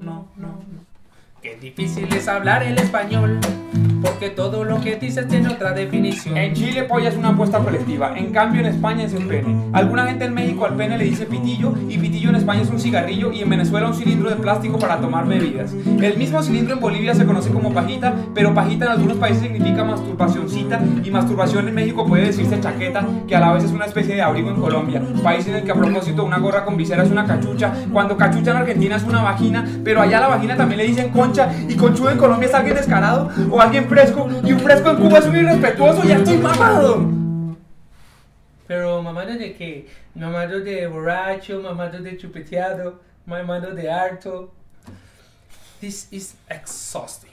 no. Qué difícil es hablar el español, porque todo lo que dices tiene otra definición. En Chile polla es una apuesta colectiva, en cambio en España es el pene. Alguna gente en México al pene le dice pitillo, y pitillo en España es un cigarrillo, y en Venezuela un cilindro de plástico para tomar bebidas. El mismo cilindro en Bolivia se conoce como pajita, pero pajita en algunos países significa masturbacioncita, y masturbación en México puede decirse chaqueta, que a la vez es una especie de abrigo en Colombia, país en el que a propósito una gorra con visera es una cachucha, cuando cachucha en Argentina es una vagina, pero allá a la vagina también le dicen concha, y conchudo en Colombia es alguien descarado o alguien fresco, y un fresco en Cuba es un irrespetuoso. ¡Ya estoy mamado! Pero mamado de qué? Mamado de borracho, mamado de chupeteado, mamado de harto. This is exhausting.